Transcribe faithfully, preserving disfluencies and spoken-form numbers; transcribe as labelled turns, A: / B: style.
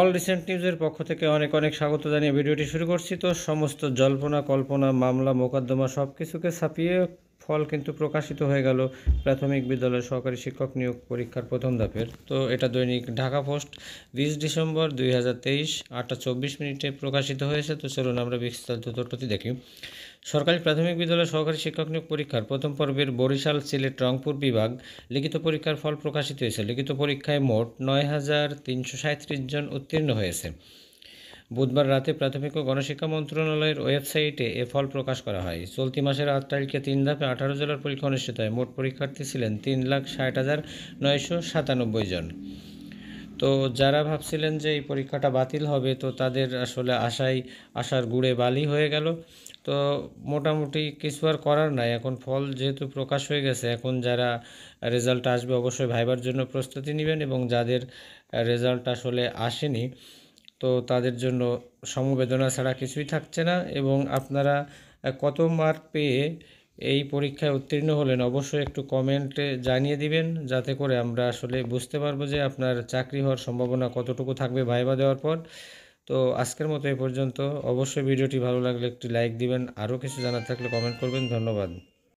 A: All recent নিউজের পক্ষ থেকে অনেক অনেক স্বাগত জানিয়ে ভিডিওটি শুরু করছি। তো সমস্ত জল্পনা কল্পনা, মামলা মোকদ্দমা সব কিছুকে ছাপিয়ে ফল কিন্তু প্রকাশিত হয়ে গেল প্রাথমিক বিদ্যালয়ের সহকারী শিক্ষক নিয়োগ পরীক্ষার প্রথম ধাপের। তো এটা দৈনিক ঢাকা পোস্ট বিশ ডিসেম্বর দুই হাজার তেইশ আটটা চব্বিশ মিনিটে প্রকাশিত হয়েছে। তো চলুন আমরা বিস্তারিত তথ্যটি দেখি। সরকারি প্রাথমিক বিদ্যালয় সহকারী শিক্ষক নিয়োগ পরীক্ষার প্রথম পর্বের বরিশাল, সিলেট, রংপুর বিভাগ লিখিত পরীক্ষার ফল প্রকাশিত হয়েছে। লিখিত পরীক্ষায় মোট নয় হাজার তিনশো সাঁত্রিশ জন উত্তীর্ণ হয়েছে। বুধবার রাতে প্রাথমিক ও গণশিক্ষা মন্ত্রণালয়ের ওয়েবসাইটে এ ফল প্রকাশ করা হয়। চলতি মাসের আট তারিখে তিন ধাপে আঠারো জেলার পরীক্ষা অনুষ্ঠিত হয়। মোট পরীক্ষার্থী ছিলেন তিন লাখ ষাট হাজার নয়শো সাতানব্বই জন। তো যারা ভাবছিলেন যে এই পরীক্ষাটা বাতিল হবে, তো তাদের আসলে আশায় আশার গুড়ে বালি হয়ে গেল। তো মোটামুটি কিছু আর করার নাই, এখন ফল যেহেতু প্রকাশ হয়ে গেছে, এখন যারা রেজাল্ট আসবে অবশ্যই ভাইবার জন্য প্রস্তুতি নেবেন, এবং যাদের রেজাল্ট আসলে আসেনি তো তাদের জন্য সমবেদনা ছাড়া কিছুই থাকছে না। এবং আপনারা কত মার্ক পেয়ে এই পরীক্ষায় উত্তীর্ণ হলেন অবশ্যই একটু কমেন্টে জানিয়ে দিবেন, যাতে করে আমরা আসলে বুঝতে পারবো যে আপনার চাকরি হওয়ার সম্ভাবনা কতটুকু থাকবে ভাইবা দেওয়ার পর। তো আজকের মতো এই পর্যন্ত। অবশ্যই ভিডিওটি ভালো লাগলে একটি লাইক দিবেন, আরও কিছু জানার থাকলে কমেন্ট করবেন। ধন্যবাদ।